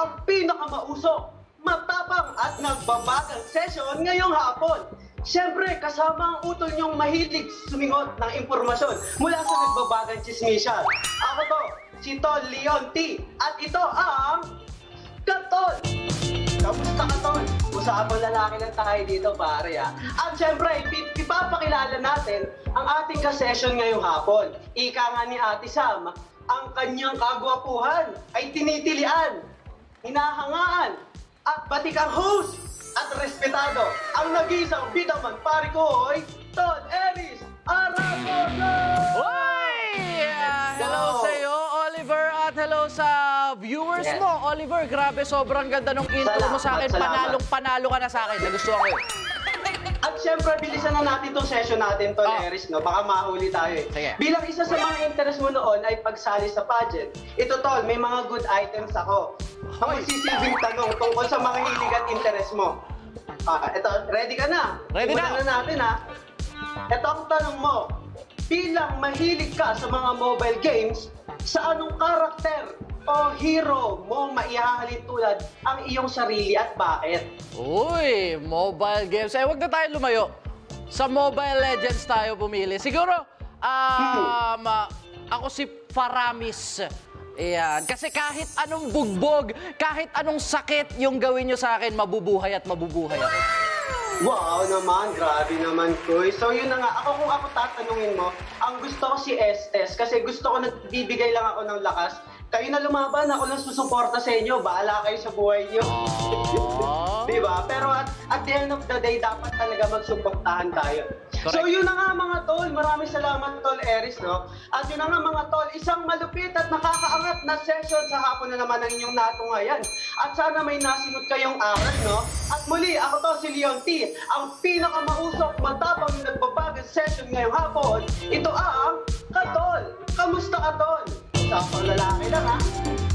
ang pinakamausok, matapang at nagbabagang session ngayong hapon. Siyempre, kasama ang utol niyong mahilig sumingot ng impormasyon mula sa nagbabagang chismisyan. Ako to, si Tol Leon T. At ito ang Katol! Kamusta ka, Tol? Usapang lalaki lang tayo dito, pare, ha? At siyempre, ipapakilala natin ang ating ka-session ngayong hapon. Ika nga ni Ate Sam, ang kanyang kagwapuhan ay tinitilian, hinahangaan, at batikang host at respetado ang nag-iisang bidaman pare ko ay Tol Eris Aragono! Hoy! Hello sa iyo, Oliver, at hello sa viewers mo. Oliver, grabe, sobrang ganda nung intro mo sa akin. Panalong-panalo ka na sa akin. Nagustuhan ko yun. At syempre, bilisan na natin itong session natin, Tol Eris, no? Baka mahuli tayo eh. Sige. Bilang isa sa mga interest mo noon ay pagsali sa pageant, ito, Tol, may mga good items ako. Ang magsisilbing tanong tungkol sa mga hilig at interest mo. Ito, ready ka na? Ready na. Simulan na natin, ha? Ito ang tanong mo. Bilang mahilig ka sa mga mobile games, sa anong karakter o hero mo maihahalin tulad ang iyong sarili at bakit? Uy, mobile games. Wag na tayo lumayo. Sa Mobile Legends tayo pumili. Siguro, ako si Faramis. Ayan. Kasi kahit anong bugbog, kahit anong sakit yung gawin nyo sa akin, mabubuhay at mabubuhay ako. Wow naman, grabe naman, Koy. So yun na nga, kung ako tatanungin mo, ang gusto ko si Estes kasi gusto ko nagbibigay lang ako ng lakas. Kayo na lumaban, ako lang susuporta sa inyo. Bahala kayo sa buhay niyo. Diba? Pero at the end of the day, dapat talaga magsuportahan tayo. Correct. So yun na nga mga tol, maraming salamat Tol Eris, no? At yun na nga mga tol, isang malupit at nakakaangat na session sa hapon na naman ang inyong natungayan. At sana may nasingot kayong aral, no? At muli, ako to si Leon T, ang pinakamausok, matapang nagbabagang session ngayong hapon. Ito ang Katol! Kamusta ka, Tol? Usapang lalaki lang, ha?